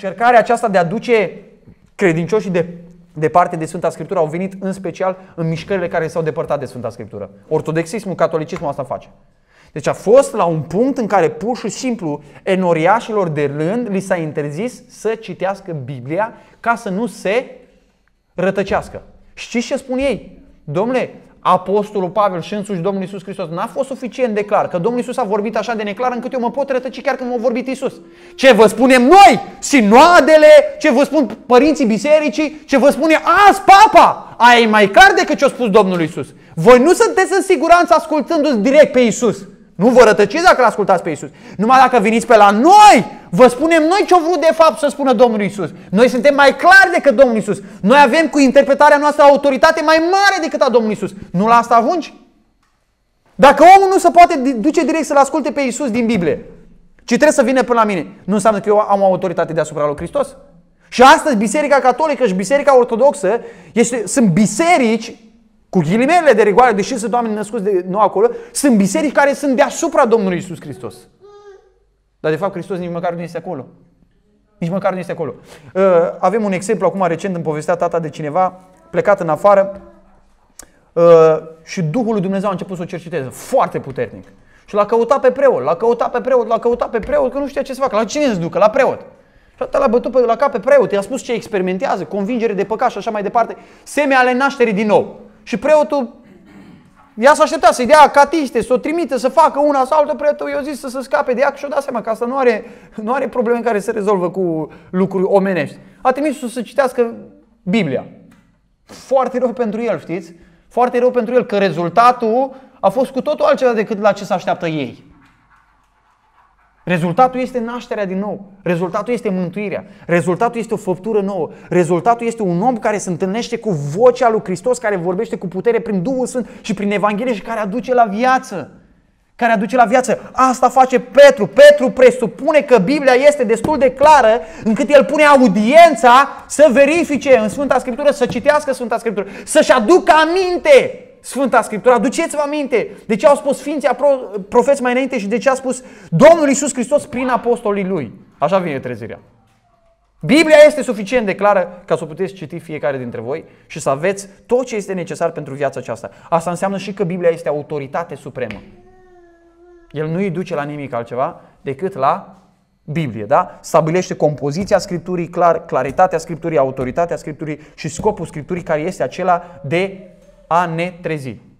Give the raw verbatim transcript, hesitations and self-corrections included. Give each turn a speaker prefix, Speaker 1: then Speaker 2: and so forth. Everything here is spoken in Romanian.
Speaker 1: încercarea aceasta de a duce credincioșii de, departe de Sfânta Scriptură au venit în special în mișcările care s-au depărtat de Sfânta Scriptură. Ortodoxismul, catolicismul asta face. Deci a fost la un punct în care pur și simplu enoriașilor de rând li s-a interzis să citească Biblia ca să nu se rătăcească. Știți ce spun ei? Dom'le, Apostolul Pavel și însuși Domnul Iisus Hristos n-a fost suficient de clar, că Domnul Iisus a vorbit așa de neclar încât eu mă pot rătăci chiar când m-a vorbit Iisus. Ce vă spunem noi, sinoadele, ce vă spun părinții bisericii, ce vă spune azi Papa, aia e mai clar decât ce a spus Domnul Iisus. Voi nu sunteți în siguranță ascultându-ți direct pe Iisus. Nu vă rătăciți dacă l-ascultați pe Iisus. Numai dacă veniți pe la noi, vă spunem noi ce-a vrut de fapt să spună Domnul Iisus. Noi suntem mai clari decât Domnul Iisus. Noi avem cu interpretarea noastră autoritate mai mare decât a Domnului Iisus. Nu la asta ajungi? Dacă omul nu se poate duce direct să-L asculte pe Iisus din Biblie, ci trebuie să vină până la mine, nu înseamnă că eu am autoritate deasupra lui Hristos? Și astăzi Biserica Catolică și Biserica Ortodoxă este, sunt biserici cu ghilimele de rigoare, deși sunt oameni născuți de nou acolo, sunt biserici care sunt deasupra Domnului Iisus Hristos. Dar de fapt Hristos nici măcar nu este acolo. Nici măcar nu este acolo. Uh, avem un exemplu acum recent, îmi povestea tata de cineva plecat în afară uh, și Duhul lui Dumnezeu a început să o cerceteze foarte puternic. Și l-a căutat pe preot, l-a căutat pe preot, l-a căutat pe preot, că nu știa ce să facă. La cine să ducă? La preot. Și atât l-a bătut pe, la cap pe preot, i-a spus ce experimentează, convingere de păcat și așa mai departe, semne ale nașterii din nou. Și preotul, ea s-a așteptat să-i dea catiste, să o trimite, să facă una sau altă, preotul i-a zis să se scape de ea și-o dat seama că asta nu are, nu are probleme care se rezolvă cu lucruri omenești. A trimis-o să citească Biblia. Foarte rău pentru el, știți? Foarte rău pentru el, că rezultatul a fost cu totul altceva decât la ce se așteaptă ei. Rezultatul este nașterea din nou. Rezultatul este mântuirea. Rezultatul este o făptură nouă. Rezultatul este un om care se întâlnește cu vocea lui Hristos, care vorbește cu putere prin Duhul Sfânt și prin Evanghelie și care aduce la viață. Care aduce la viață. Asta face Petru. Petru presupune că Biblia este destul de clară încât el pune audiența să verifice în Sfânta Scriptură, să citească Sfânta Scriptură, să-și aducă aminte Sfânta Scriptură. Aduceți-vă aminte de ce au spus Sfinții profeți mai înainte și de ce a spus Domnul Iisus Hristos prin apostolii Lui. Așa vine trezirea. Biblia este suficient de clară ca să o puteți citi fiecare dintre voi și să aveți tot ce este necesar pentru viața aceasta. Asta înseamnă și că Biblia este autoritate supremă. El nu îi duce la nimic altceva decât la Biblie, da? Stabilește compoziția Scripturii, clar, claritatea Scripturii, autoritatea Scripturii și scopul Scripturii, care este acela de a ne trezi.